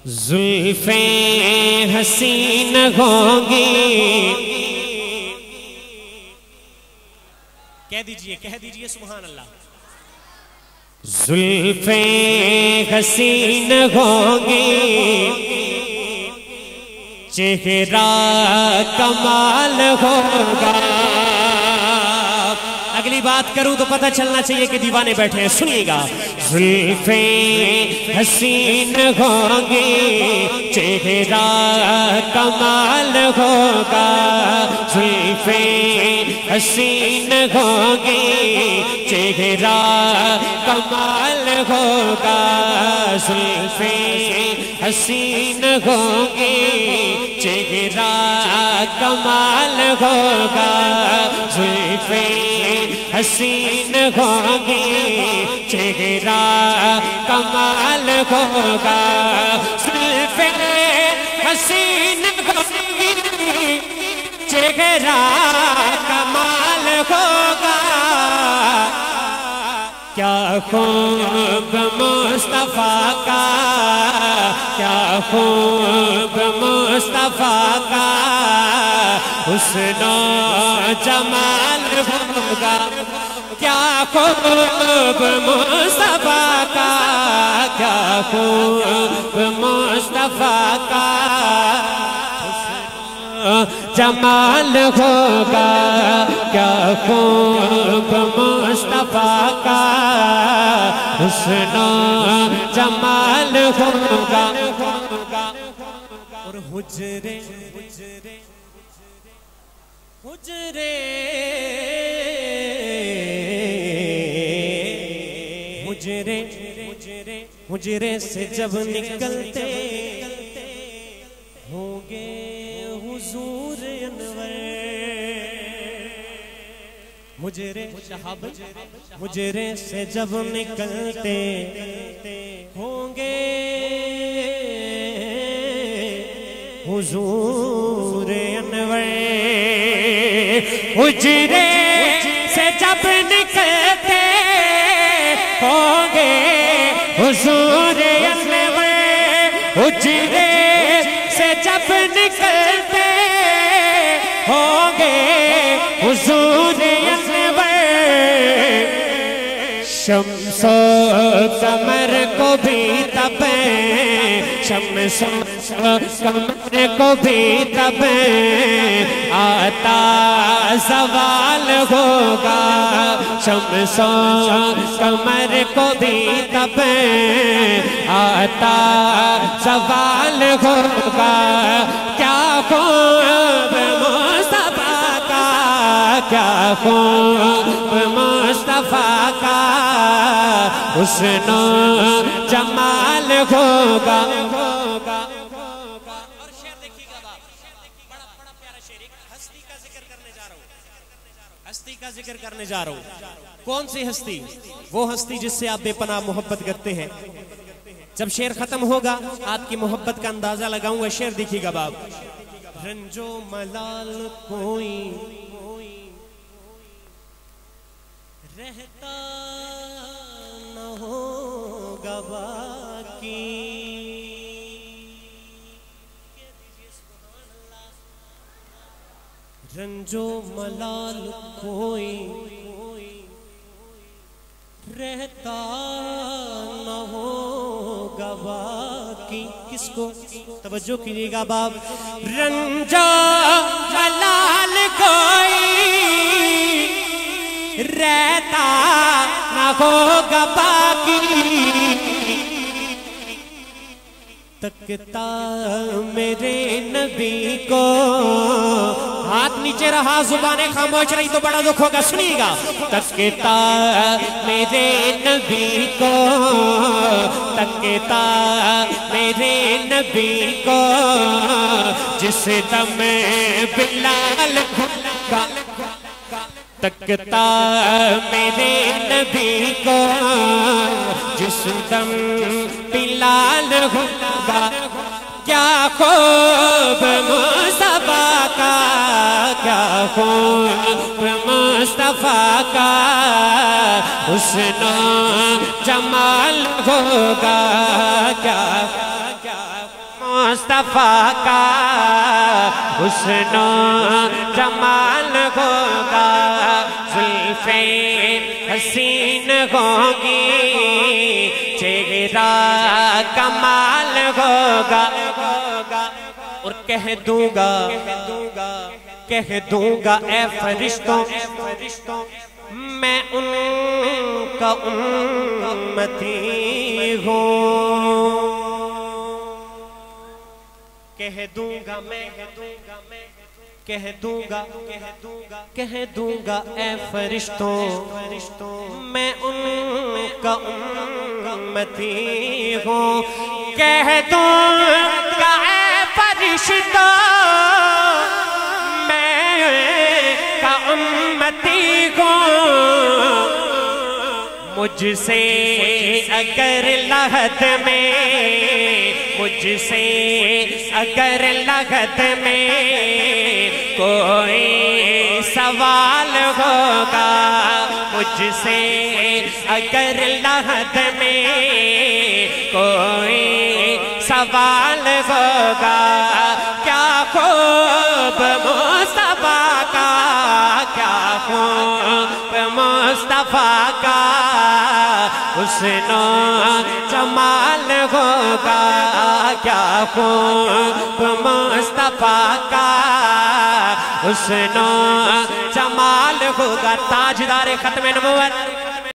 زلفیں حسین ہوں گی. کہہ دیجئے سبحان اللہ. زلفیں حسین ہوں گی، چہرہ کمال ہوگا. اگلی بات کروں تو پتہ چلنا چاہیے کہ دیوانے بیٹھے ہیں، سنیے گا. زلفیں حسین ہوں گی، چہرہ کمال ہوگا. زلفیں حسین ہوں گی، چہرہ کمال ہوگا. زلفیں حسین ہوں گی، چہرہ کمال ہوگا. زلفیں حسین ہوں گی، چہرہ کمال ہوگا. زلفیں حسین ہوں گی، چہرہ کمال ہوگا. کیا خوب مصطفیٰ کا، کیا خوب مصطفیٰ کا حسن و جمال ہوگا. کیا خوب مصطفیٰ کا، کیا خوب مصطفیٰ کا جمال ہوگا. کیا خوب مصطفیٰ کا حسن و جمال ہوگا. اور حجرے حجرے حجرے حجرے سے جب نکلتے ہوں گے حضور انور. حجرے سے جب نکلتے ہوں گے حضور انور. حجرے سے جب نکلتے ہوں گے حضور انور. حجرے سے جب نکلتے ہوں گے حضور انور. شمس و قمر کو بھی تپیں، شمس و قمر کو بھی تپیں، آتا زوال ہوگا. شمس و قمر کو بھی تپیں، آتا زوال ہوگا. کیا خوب مصطفیٰ کا، کیا خوب مصطفیٰ کا حسن و جمال ہوگا. اور شعر دیکھیے گا باپ، بڑا پیارا شعر. ایک ہستی کا ذکر کرنے جا رہا ہوں، ہستی کا ذکر کرنے جا رہا ہوں. کون سی ہستی؟ وہ ہستی جس سے آپ بے پناہ محبت کرتے ہیں. جب شعر ختم ہوگا آپ کی محبت کا اندازہ لگاؤں گا. شعر دیکھیے گا باپ. رنجو ملال کوئی رہتا نہ ہوگا باقی. رنجو ملال کوئی رہتا نہ ہوگا باقی. کس کو؟ توجہ کیجئے گا باپ. رنجو ملال کوئی رہتا نہ ہوگا باقی. تکتا میرے نبی کو، ہاتھ نیچے رہا زبانیں خاموش رہی تو بڑا دکھ ہوگا. سنیے گا. تکتا میرے نبی کو، تکتا میرے نبی کو، جس دم بلال ہوگا. تکتا میرے نبی کو، جس دم بلال ہوگا. کیا خوب مصطفیٰ کا، کیا خوب مصطفیٰ کا حسن و جمال ہوگا. کیا مصطفیٰ کا حسن و جمال ہوگا زلفیں حسین ہوگی چہرہ کمال ہوگا اور کہہ دوں گا اے فرشتوں میں ان کا امتی ہوں کہہ دوں گا اے فرشتوں میں ان کا امتی ہوں کہہ دوں گا اے فرشتوں میں کا امتی ہوں مجھ سے اگر لحد میں کوئی سوال ہوگا مجھ سے اگر لحد میں کوئی سوال ہوگا کیا خوب مصطفیٰ کا کیا خوب مصطفیٰ کا حسن و جمال ہوگا کیا خوب مصطفیٰ کا حسن و جمال ہوگا تاجدار ختم نبوت